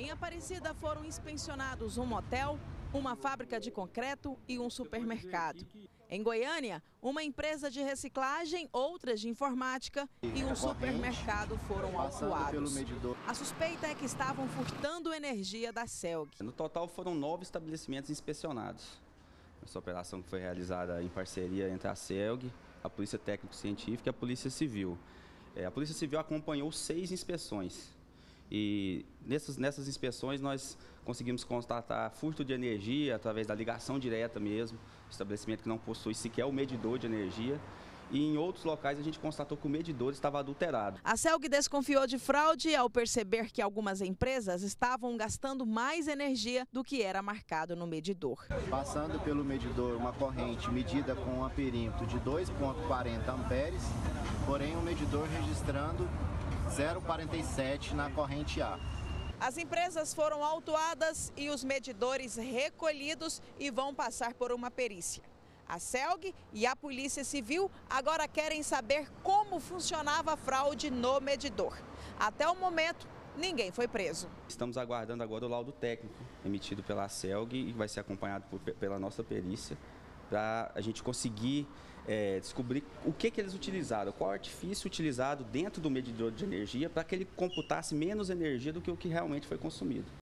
Em Aparecida foram inspecionados um motel, uma fábrica de concreto e um supermercado. Em Goiânia, uma empresa de reciclagem, outras de informática e um supermercado foram autuados. A suspeita é que estavam furtando energia da CELG. No total foram 9 estabelecimentos inspecionados. Essa operação foi realizada em parceria entre a CELG, a Polícia Técnico-Científica e a Polícia Civil. A Polícia Civil acompanhou 6 inspeções. E nessas inspeções nós conseguimos constatar furto de energia através da ligação direta mesmo, estabelecimento que não possui sequer o medidor de energia. E em outros locais a gente constatou que o medidor estava adulterado. A CELG desconfiou de fraude ao perceber que algumas empresas estavam gastando mais energia do que era marcado no medidor. Passando pelo medidor uma corrente medida com um amperímetro de 2,40 amperes, porém o medidor registrando 0,47 na corrente A. As empresas foram autuadas e os medidores recolhidos e vão passar por uma perícia. A CELG e a Polícia Civil agora querem saber como funcionava a fraude no medidor. Até o momento, ninguém foi preso. Estamos aguardando agora o laudo técnico emitido pela CELG e vai ser acompanhado pela nossa perícia para a gente conseguir descobrir o que eles utilizaram, qual artifício utilizado dentro do medidor de energia para que ele computasse menos energia do que o que realmente foi consumido.